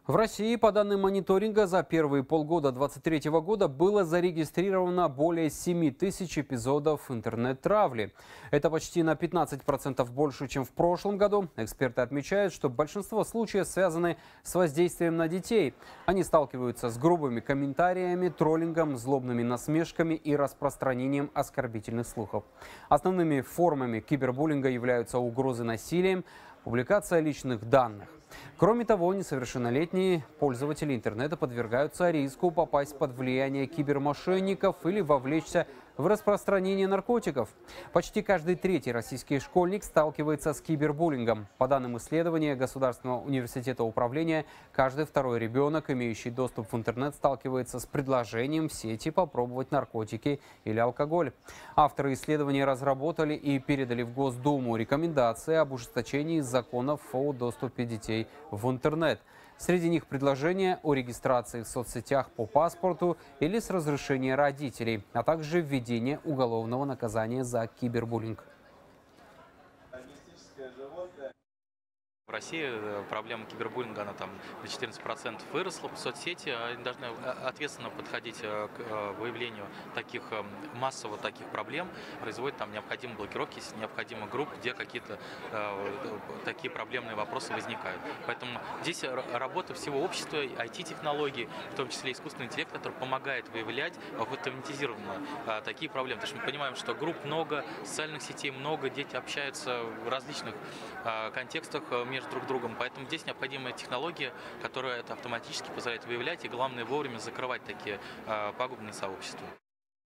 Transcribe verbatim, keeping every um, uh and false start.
В России, по данным мониторинга, за первые полгода две тысячи двадцать третьего года было зарегистрировано более семи тысяч эпизодов интернет-травли. Это почти на пятнадцать процентов больше, чем в прошлом году. Эксперты отмечают, что большинство случаев связаны с воздействием на детей. Они сталкиваются с грубыми комментариями, троллингом, злобными насмешками и распространением оскорбительных слухов. Основными формами кибербуллинга являются угрозы насилием, публикация личных данных. Кроме того, несовершеннолетние пользователи интернета подвергаются риску попасть под влияние кибермошенников или вовлечься в распространение наркотиков. Почти каждый третий российский школьник сталкивается с кибербуллингом. По данным исследования Государственного университета управления, каждый второй ребенок, имеющий доступ в интернет, сталкивается с предложением в сети попробовать наркотики или алкоголь. Авторы исследования разработали и передали в Госдуму рекомендации об ужесточении законов о доступе детей в интернет. Среди них предложения о регистрации в соцсетях по паспорту или с разрешения родителей, а также введение уголовного наказания за кибербуллинг. В России проблема кибербуллинга, она там на четырнадцать процентов выросла. Соцсети они должны ответственно подходить к выявлению таких массово таких проблем, производить там необходимые блокировки, если необходимы групп, где какие-то э, такие проблемные вопросы возникают. Поэтому здесь работа всего общества, ай ти-технологий, в том числе искусственный интеллект, который помогает выявлять автоматизированно э, такие проблемы. Потому что мы понимаем, что групп много, социальных сетей много, дети общаются в различных э, контекстах между друг другом. Поэтому здесь необходимая технология, которая это автоматически позволяет выявлять и, главное, вовремя закрывать такие э, пагубные сообщества.